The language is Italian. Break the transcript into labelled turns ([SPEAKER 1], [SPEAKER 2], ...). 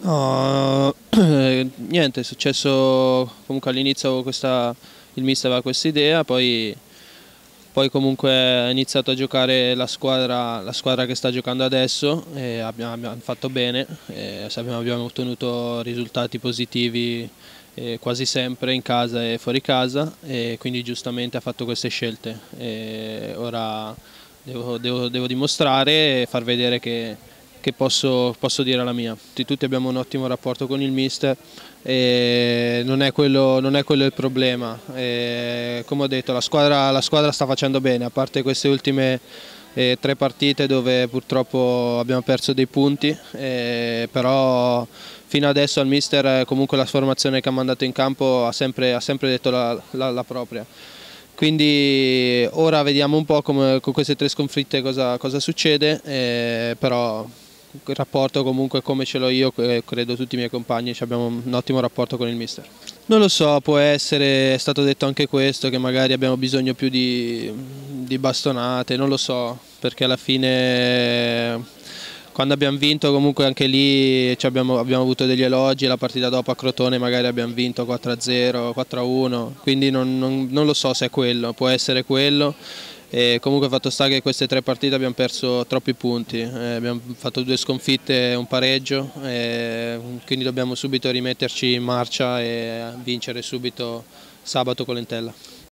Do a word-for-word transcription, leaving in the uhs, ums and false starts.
[SPEAKER 1] No, niente, è successo comunque all'inizio questa, il mister aveva questa idea, poi, poi comunque ha iniziato a giocare la squadra, la squadra che sta giocando adesso e abbiamo, abbiamo fatto bene, e abbiamo, abbiamo ottenuto risultati positivi eh, quasi sempre in casa e fuori casa e quindi giustamente ha fatto queste scelte. E ora devo, devo, devo dimostrare e far vedere che che posso, posso dire la mia. Tutti abbiamo un ottimo rapporto con il mister e non è quello, non è quello il problema. E, come ho detto, la squadra, la squadra sta facendo bene, a parte queste ultime eh, tre partite dove purtroppo abbiamo perso dei punti, eh, però fino adesso al mister comunque la formazione che ha mandato in campo ha sempre, ha sempre detto la, la, la propria. Quindi ora vediamo un po' come, con queste tre sconfitte cosa, cosa succede, eh, però il rapporto comunque come ce l'ho io, credo tutti i miei compagni, abbiamo un ottimo rapporto con il mister. Non lo so, può essere, è stato detto anche questo, che magari abbiamo bisogno più di, di bastonate, non lo so, perché alla fine quando abbiamo vinto comunque anche lì abbiamo, abbiamo avuto degli elogi, la partita dopo a Crotone magari abbiamo vinto quattro a zero, quattro a uno, quindi non, non, non lo so se è quello, può essere quello. E comunque fatto sta che queste tre partite abbiamo perso troppi punti, eh, abbiamo fatto due sconfitte e un pareggio, eh, quindi dobbiamo subito rimetterci in marcia e vincere subito sabato con l'Entella.